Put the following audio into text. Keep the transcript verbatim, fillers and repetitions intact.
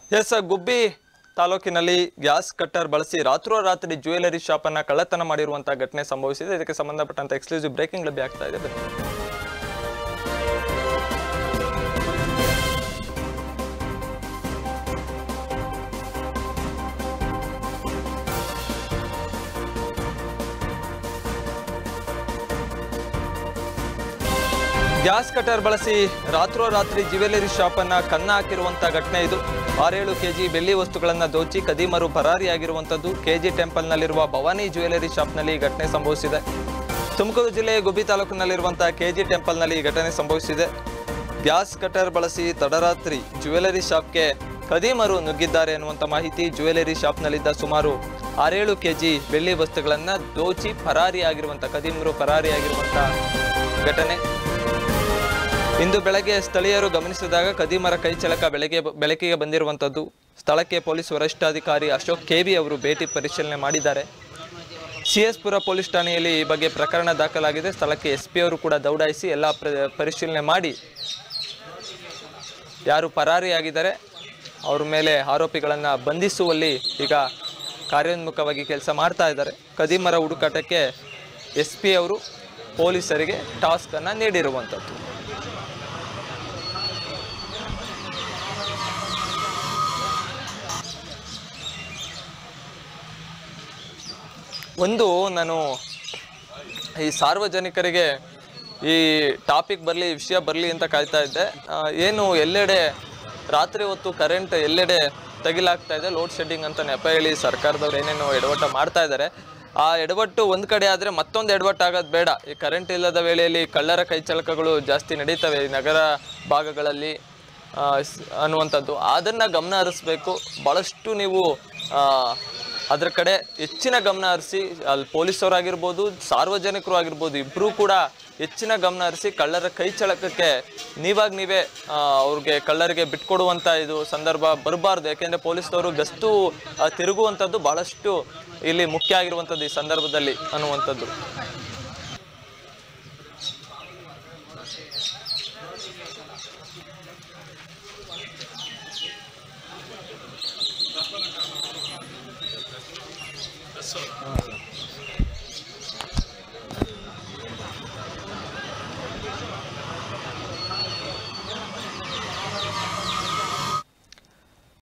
S ಗುಬ್ಬಿ ತಾಲೂಕಿನಲ್ಲಿ gas cutter ಬಳಸಿ ರಾತ್ರೋರಾತ್ರಿ ಜ್ಯುವೆಲರಿ ಶಾಪ್ ಅನ್ನು ಕಳ್ಳತನ ಮಾಡಿರುವಂತಹ ಘಟನೆ ಸಂಭವಿಸಿದೆ. ಇದಕ್ಕೆ ಸಂಬಂಧಪಟ್ಟಂತ ಎಕ್ಸ್ಕ್ಲೂಸಿವ್ ಬ್ರೇಕಿಂಗ್ ಲಭ್ಯ ಆಗ್ತಾ ಇದೆ. ಗ್ಯಾಸ್ ಕಟರ್ ಬಳಸಿ ರಾತ್ರೋರಾತ್ರಿ ಜ್ಯುವೆಲರಿ ಶಾಪ್ ಅನ್ನ ಕನ್ನ ಹಾಕಿರುವಂತಹ ಘಟನೆ ಇದು. ಆರೇಳು ಕೆಜಿ ಬೆಳ್ಳಿ ವಸ್ತುಗಳನ್ನು ದೋಚಿ ಕದೀಮರು ಪರಾರಿಯಾಗಿರುವಂಥದ್ದು ಕೆಜಿ ಟೆಂಪಲ್ನಲ್ಲಿರುವ ಭವಾನಿ ಜ್ಯುವೆಲರಿ ಶಾಪ್ನಲ್ಲಿ ಈ ಘಟನೆ ಸಂಭವಿಸಿದೆ. ತುಮಕೂರು ಜಿಲ್ಲೆಯ ಗುಬ್ಬಿ ತಾಲೂಕಿನಲ್ಲಿರುವಂತಹ ಕೆಜಿ ಟೆಂಪಲ್ನಲ್ಲಿ ಈ ಘಟನೆ ಸಂಭವಿಸಿದೆ. ಗ್ಯಾಸ್ ಕಟರ್ ಬಳಸಿ ತಡರಾತ್ರಿ ಜ್ಯುವೆಲರಿ ಶಾಪ್ಗೆ ಕದೀಮರು ನುಗ್ಗಿದ್ದಾರೆ ಎನ್ನುವಂಥ ಮಾಹಿತಿ. ಜ್ಯುವೆಲರಿ ಶಾಪ್ನಲ್ಲಿದ್ದ ಸುಮಾರು ಆರೇಳು ಕೆಜಿ ಬೆಳ್ಳಿ ವಸ್ತುಗಳನ್ನು ದೋಚಿ ಪರಾರಿಯಾಗಿರುವಂಥ ಕದೀಮರು ಪರಾರಿಯಾಗಿರುವಂಥ ಘಟನೆ ಇಂದು ಬೆಳಗ್ಗೆ ಸ್ಥಳೀಯರು ಗಮನಿಸಿದಾಗ ಕದೀಮರ ಕೈಚಳಕ ಬೆಳಗ್ಗೆ ಬೆಳಕಿಗೆ ಬಂದಿರುವಂಥದ್ದು. ಸ್ಥಳಕ್ಕೆ ಪೊಲೀಸ್ ವರಿಷ್ಠಾಧಿಕಾರಿ ಅಶೋಕ್ ಕೆವಿ ಅವರು ಭೇಟಿ ಪರಿಶೀಲನೆ ಮಾಡಿದ್ದಾರೆ. ಸಿಎಸ್ಪುರ ಪೊಲೀಸ್ ಠಾಣೆಯಲ್ಲಿ ಈ ಬಗ್ಗೆ ಪ್ರಕರಣ ದಾಖಲಾಗಿದೆ. ಸ್ಥಳಕ್ಕೆ ಎಸ್ ಪಿ ಅವರು ಕೂಡ ದೌಡಾಯಿಸಿ ಎಲ್ಲ ಪರಿಶೀಲನೆ ಮಾಡಿ ಯಾರು ಪರಾರಿಯಾಗಿದ್ದಾರೆ ಅವ್ರ ಮೇಲೆ ಆರೋಪಿಗಳನ್ನು ಬಂಧಿಸುವಲ್ಲಿ ಈಗ ಕಾರ್ಯೋನ್ಮುಖವಾಗಿ ಕೆಲಸ ಮಾಡ್ತಾ ಇದ್ದಾರೆ. ಕದೀಮರ ಹುಡುಕಾಟಕ್ಕೆ ಎಸ್ ಪಿ ಅವರು ಪೊಲೀಸರಿಗೆ ಟಾಸ್ಕನ್ನು ನೀಡಿರುವಂಥದ್ದು. ಒಂದು ನಾನು ಈ ಸಾರ್ವಜನಿಕರಿಗೆ ಈ ಟಾಪಿಕ್ ಬರಲಿ ವಿಷಯ ಬರಲಿ ಅಂತ ಕಾಯ್ತಾ ಇದ್ದೆ. ಏನು ಎಲ್ಲೆಡೆ ರಾತ್ರಿ ಹೊತ್ತು ಕರೆಂಟ್ ಎಲ್ಲೆಡೆ ತಗಿಲಾಗ್ತಾ ಇದೆ, ಲೋಡ್ ಶೆಡ್ಡಿಂಗ್ ಅಂತ ನೆಪ ಹೇಳಿ ಸರ್ಕಾರದವ್ರು ಏನೇನು ಎಡವಟ್ಟು ಮಾಡ್ತಾ ಇದ್ದಾರೆ. ಆ ಎಡವಟ್ಟು ಒಂದು ಕಡೆ ಆದರೆ ಮತ್ತೊಂದು ಎಡವಟ್ಟು ಆಗೋದು ಬೇಡ. ಈ ಕರೆಂಟ್ ಇಲ್ಲದ ವೇಳೆಯಲ್ಲಿ ಕಳ್ಳರ ಕೈಚಳಕಗಳು ಜಾಸ್ತಿ ನಡೀತವೆ ಈ ನಗರ ಭಾಗಗಳಲ್ಲಿ ಅನ್ನುವಂಥದ್ದು. ಅದನ್ನು ಗಮನ ಹರಿಸ್ಬೇಕು. ಭಾಳಷ್ಟು ನೀವು ಅದರ ಕಡೆ ಹೆಚ್ಚಿನ ಗಮನ ಹರಿಸಿ, ಅಲ್ಲಿ ಪೊಲೀಸವರಾಗಿರ್ಬೋದು ಸಾರ್ವಜನಿಕರು ಆಗಿರ್ಬೋದು ಇಬ್ಬರೂ ಕೂಡ ಹೆಚ್ಚಿನ ಗಮನ ಹರಿಸಿ ಕಳ್ಳರ ಕೈ ಚಳಕಕ್ಕೆ ನೀವಾಗ ನೀವೇ ಅವ್ರಿಗೆ ಕಳ್ಳರಿಗೆ ಬಿಟ್ಕೊಡುವಂಥ ಇದು ಸಂದರ್ಭ ಬರಬಾರ್ದು. ಯಾಕೆಂದರೆ ಪೊಲೀಸ್ನವರು ಗಸ್ತು ತಿರುಗುವಂಥದ್ದು ಭಾಳಷ್ಟು ಇಲ್ಲಿ ಮುಖ್ಯ ಆಗಿರುವಂಥದ್ದು ಈ ಸಂದರ್ಭದಲ್ಲಿ ಅನ್ನುವಂಥದ್ದು.